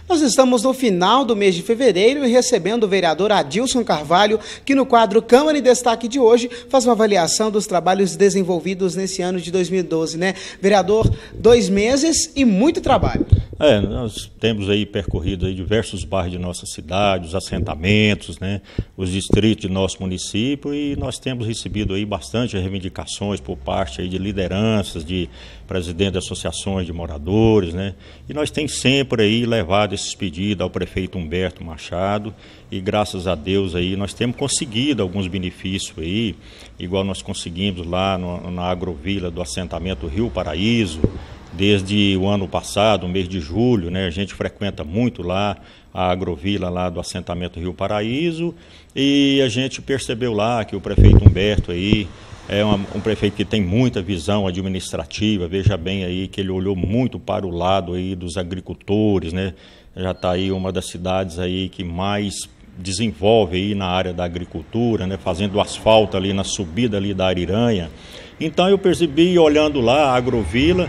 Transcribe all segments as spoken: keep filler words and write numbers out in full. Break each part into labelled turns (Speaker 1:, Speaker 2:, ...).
Speaker 1: Nós estamos no final do mês de fevereiro e recebendo o vereador Adilson Carvalho, que no quadro Câmara em Destaque de hoje faz uma avaliação dos trabalhos desenvolvidos nesse ano de dois mil e doze, né? Vereador, dois meses e muito trabalho.
Speaker 2: É, nós temos aí percorrido aí diversos bairros de nossa cidade, os assentamentos, né, os distritos de nosso município, e nós temos recebido aí bastante reivindicações por parte aí de lideranças, de presidentes de associações de moradores, né, e nós temos sempre aí levado esses pedidos ao prefeito Humberto Machado, e graças a Deus aí nós temos conseguido alguns benefícios aí, igual nós conseguimos lá no, na agrovila do assentamento Rio Paraíso. Desde o ano passado, o mês de julho, né, a gente frequenta muito lá a agrovila lá do assentamento Rio Paraíso, e a gente percebeu lá que o prefeito Humberto aí é uma, um prefeito que tem muita visão administrativa. Veja bem aí que ele olhou muito para o lado aí dos agricultores, né? Já está aí uma das cidades aí que mais desenvolve aí na área da agricultura, né, fazendo asfalto ali na subida ali da Ariranha. Então eu percebi, olhando lá a agrovila,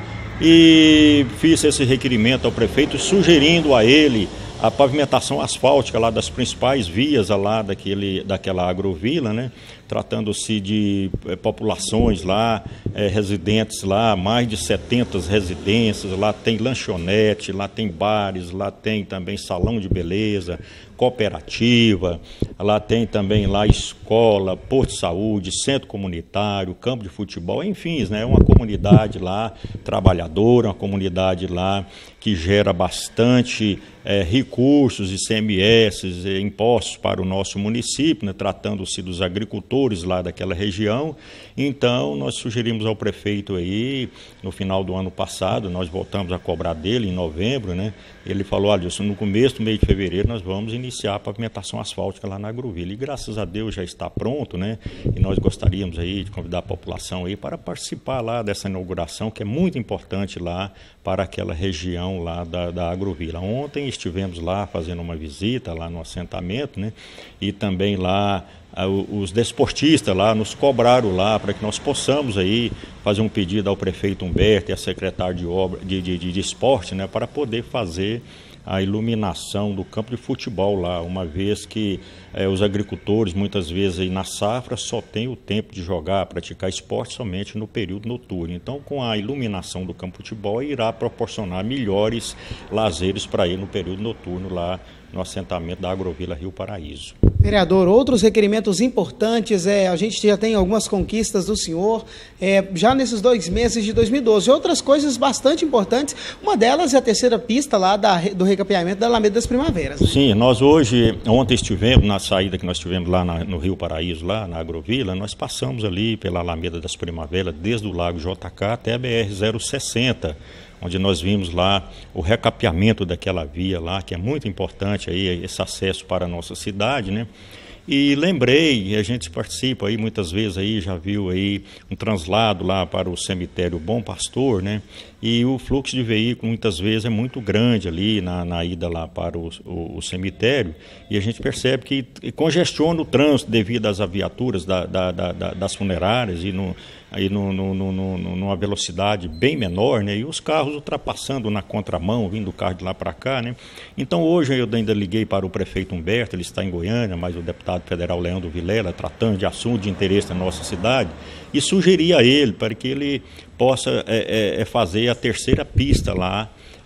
Speaker 2: e fiz esse requerimento ao prefeito, sugerindo a ele a pavimentação asfáltica lá das principais vias lá daquele, daquela agrovila, né? Tratando-se de é, populações lá, é, residentes lá, mais de setenta residências, lá tem lanchonete, lá tem bares, lá tem também salão de beleza, cooperativa, lá tem também lá escola, posto de saúde, centro comunitário, campo de futebol, enfim, né? Uma comunidade lá trabalhadora, uma comunidade lá que gera bastante é, recursos, I C M S, é, impostos para o nosso município, né? Tratando-se dos agricultores lá daquela região. Então nós sugerimos ao prefeito aí, no final do ano passado, nós voltamos a cobrar dele em novembro, né? Ele falou: olha, no começo do mês de fevereiro nós vamos iniciar a pavimentação asfáltica lá na agrovila, e graças a Deus já está pronto, né? E nós gostaríamos aí de convidar a população aí para participar lá dessa inauguração, que é muito importante lá para aquela região lá da, da agrovila. Ontem estivemos lá fazendo uma visita lá no assentamento, né? E também lá os desportistas lá nos cobraram lá para que nós possamos aí fazer um pedido ao prefeito Humberto e à secretária de obra de, de, de, de esporte, né, para poder fazer a iluminação do campo de futebol lá, uma vez que é, os agricultores muitas vezes aí na safra só têm o tempo de jogar, praticar esporte somente no período noturno. Então, com a iluminação do campo de futebol, irá proporcionar melhores lazeres para ele no período noturno lá no assentamento da agrovila Rio Paraíso.
Speaker 1: Vereador, outros requerimentos importantes, é, a gente já tem algumas conquistas do senhor, é, já nesses dois meses de dois mil e doze, outras coisas bastante importantes, uma delas é a terceira pista lá da, do recapeamento da Alameda das Primaveras. Né?
Speaker 2: Sim, nós hoje, ontem estivemos, na saída que nós tivemos lá na, no Rio Paraíso, lá na agrovila, nós passamos ali pela Alameda das Primaveras, desde o Lago J K até a B R zero sessenta, onde nós vimos lá o recapeamento daquela via lá, que é muito importante aí, esse acesso para a nossa cidade, né? E lembrei, a gente participa aí muitas vezes aí, já viu aí um translado lá para o cemitério Bom Pastor, né? E o fluxo de veículos muitas vezes é muito grande ali na, na ida lá para o, o, o cemitério, e a gente percebe que congestiona o trânsito devido às viaturas da, da, da, das funerárias e no, aí no, no, no, no, numa velocidade bem menor, né? E os carros ultrapassando na contramão, vindo o carro de lá para cá, né? Então hoje eu ainda liguei para o prefeito Humberto, ele está em Goiânia, mas o deputado federal Leandro Vilela, tratando de assunto de interesse da nossa cidade, e sugeri a ele para que ele possa é, é, fazer a terceira pista lá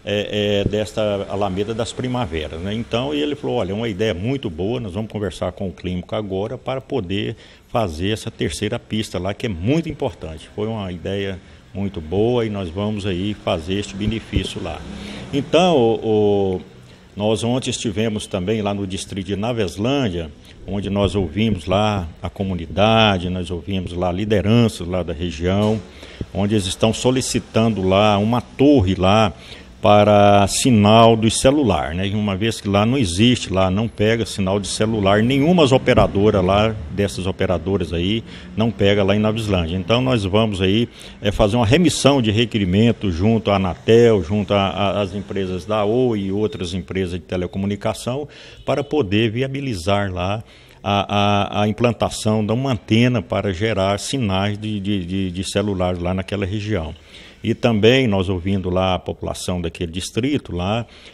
Speaker 2: é, é, desta Alameda das Primaveras, né? Então ele falou: olha, é uma ideia muito boa, nós vamos conversar com o clínico agora para poder fazer essa terceira pista lá, que é muito importante. Foi uma ideia muito boa e nós vamos aí fazer este benefício lá. Então, o, o, nós ontem estivemos também lá no distrito de Naveslândia, onde nós ouvimos lá a comunidade, nós ouvimos lá lideranças lá da região, onde eles estão solicitando lá uma torre lá para sinal do celular, né? Uma vez que lá não existe, lá não pega sinal de celular, nenhuma operadora lá, dessas operadoras aí, não pega lá em Naveslândia. Então nós vamos aí é, fazer uma remissão de requerimento junto à Anatel, junto às empresas da Oi e outras empresas de telecomunicação, para poder viabilizar lá A, a, a implantação de uma antena para gerar sinais de, de, de, de celulares lá naquela região. E também nós ouvindo lá a população daquele distrito lá,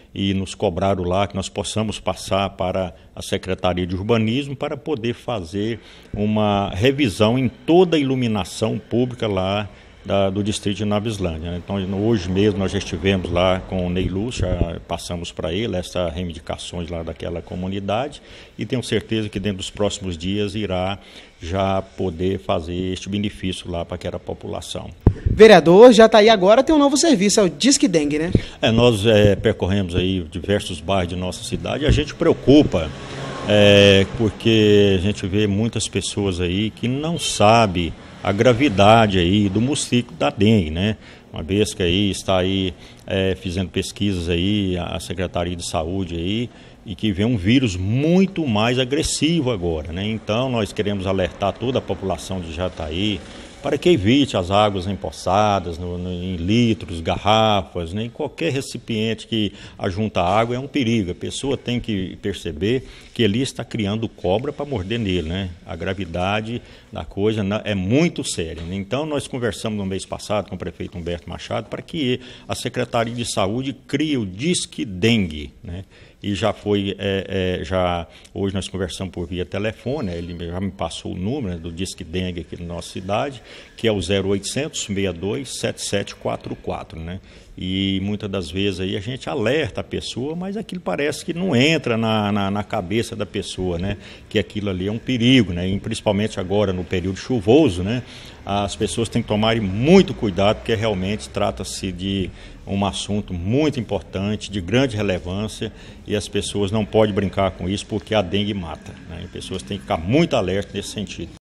Speaker 2: e nos cobraram lá que nós possamos passar para a Secretaria de Urbanismo para poder fazer uma revisão em toda a iluminação pública lá Da, do distrito de Nova Islândia. Então, hoje mesmo nós já estivemos lá com o Ney Lúcio, já passamos para ele essas reivindicações lá daquela comunidade e tenho certeza que dentro dos próximos dias irá já poder fazer este benefício lá para aquela população.
Speaker 1: Vereador, já está aí agora, tem um novo serviço, é o Disque Dengue, né?
Speaker 2: É, nós é, percorremos aí diversos bairros de nossa cidade e a gente preocupa, é, porque a gente vê muitas pessoas aí que não sabem a gravidade aí do mosquito da dengue, né? Uma vez que aí está aí é, fazendo pesquisas aí, a Secretaria de Saúde aí, e que vê um vírus muito mais agressivo agora, né? Então nós queremos alertar toda a população de Jataí para que evite as águas empoçadas no, no, em litros, garrafas, né? Em qualquer recipiente que ajunta água é um perigo. A pessoa tem que perceber que ali está criando cobra para morder nele, né? A gravidade da coisa é muito séria, né? Então nós conversamos no mês passado com o prefeito Humberto Machado para que a Secretaria de Saúde crie o Disque Dengue, né? E já foi, é, é, já, hoje nós conversamos por via telefone, ele já me passou o número, né, do Disque Dengue aqui na nossa cidade, que é o zero oitocentos, sessenta e dois, setenta e sete quarenta e quatro, né? E muitas das vezes aí a gente alerta a pessoa, mas aquilo parece que não entra na, na, na cabeça da pessoa, né? Que aquilo ali é um perigo, né? E principalmente agora no período chuvoso, né? As pessoas têm que tomar muito cuidado, porque realmente trata-se de um assunto muito importante, de grande relevância, e as pessoas não podem brincar com isso porque a dengue mata, né? As pessoas têm que ficar muito alertas nesse sentido.